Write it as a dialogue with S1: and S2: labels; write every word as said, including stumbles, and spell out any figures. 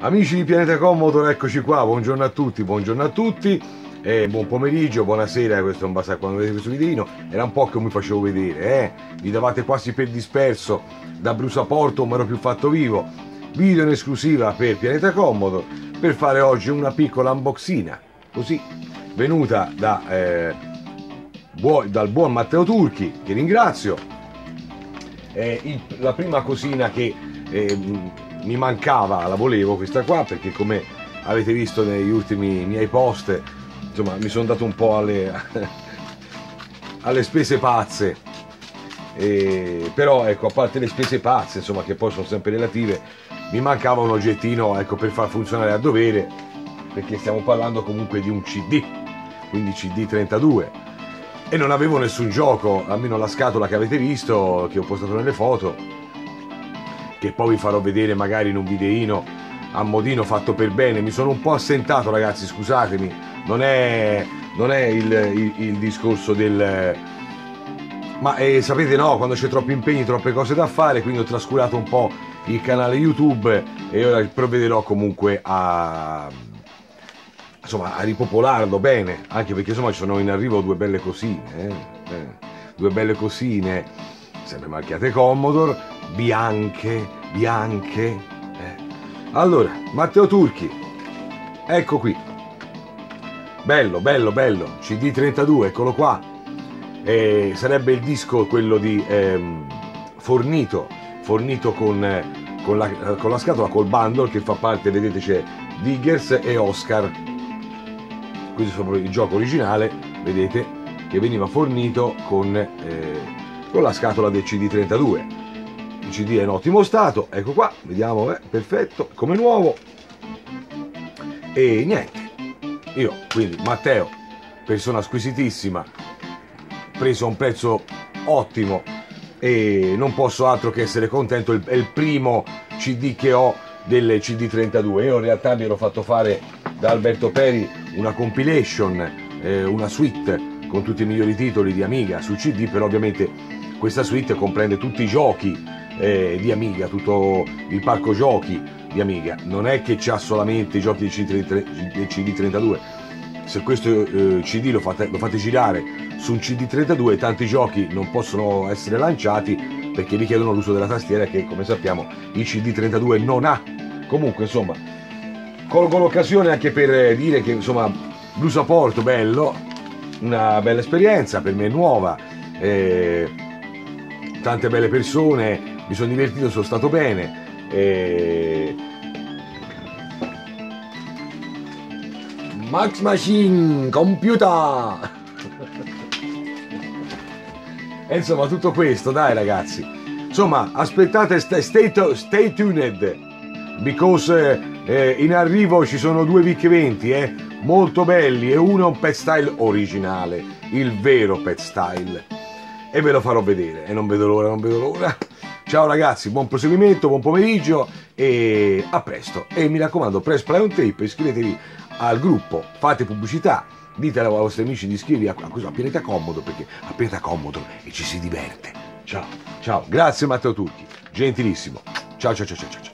S1: Amici di Pianeta Commodore, eccoci qua, buongiorno a tutti, buongiorno a tutti, eh, buon pomeriggio, buonasera, questo è un basta quando vedete questo videino, era un po' che mi facevo vedere, eh? Vi davate quasi per disperso da Brusaporto, ma ero più fatto vivo, video in esclusiva per Pianeta Commodore, per fare oggi una piccola unboxina, così, venuta da, eh, buo, dal buon Matteo Turchi, che ringrazio, eh, il, la prima cosina che... Eh, mi mancava, la volevo questa qua, perché come avete visto negli ultimi miei post, insomma mi sono dato un po' alle, alle spese pazze, e, però ecco, a parte le spese pazze, insomma, che poi sono sempre relative, mi mancava un oggettino, ecco, per far funzionare a dovere, perché stiamo parlando comunque di un C D, quindi C D trentadue, e non avevo nessun gioco, almeno la scatola che avete visto, che ho postato nelle foto, che poi vi farò vedere magari in un videino a modino fatto per bene. Mi sono un po' assentato, ragazzi, scusatemi, non è, non è il, il, il discorso del... ma eh, sapete, no, quando c'è troppi impegni, troppe cose da fare, quindi ho trascurato un po' il canale YouTube e ora provvederò comunque a... insomma, a ripopolarlo bene, anche perché insomma ci sono in arrivo due belle cosine, eh? Eh, due belle cosine, sempre marchiate Commodore, bianche, bianche. Eh. Allora, Matteo Turchi, ecco qui, bello, bello, bello, C D trentadue, eccolo qua, eh, sarebbe il disco quello di ehm, fornito, fornito con, eh, con, la, con la scatola, col bundle che fa parte, vedete c'è Diggers e Oscar, questo è proprio il gioco originale, vedete, che veniva fornito con, eh, con la scatola del C D trentadue. Il C D è in ottimo stato, ecco qua, vediamo, eh, perfetto, come nuovo. E niente, io quindi Matteo, persona squisitissima, preso a un prezzo ottimo e non posso altro che essere contento, è il primo C D che ho del C D trentadue. Io in realtà mi ero fatto fare da Alberto Peri una compilation, eh, una suite con tutti i migliori titoli di Amiga su C D, però ovviamente questa suite comprende tutti i giochi Eh, di Amiga, tutto il parco giochi di Amiga, non è che c'ha solamente i giochi del C D trentadue. Se questo eh, C D lo fate, lo fate girare su un C D trentadue, tanti giochi non possono essere lanciati perché richiedono l'uso della tastiera, che come sappiamo il C D trentadue non ha. Comunque insomma, colgo l'occasione anche per dire che insomma Brusaporto, bello, una bella esperienza, per me nuova, eh, tante belle persone, mi sono divertito, sono stato bene, e... Max Machine Computer e insomma tutto questo, dai ragazzi, insomma aspettate, stay, stay, stay tuned, because eh, in arrivo ci sono due V venti, eh, molto belli, e uno è un pet style originale, il vero pet style, e ve lo farò vedere, e non vedo l'ora, non vedo l'ora. Ciao ragazzi, buon proseguimento, buon pomeriggio e a presto. E mi raccomando, press play on tape, iscrivetevi al gruppo, fate pubblicità, dite ai vostri amici di iscrivervi a, a, a Pianeta Commodore, perché a Pianeta Commodore e ci si diverte. Ciao, ciao, grazie Matteo Turchi, gentilissimo. Ciao, ciao, ciao, ciao, ciao.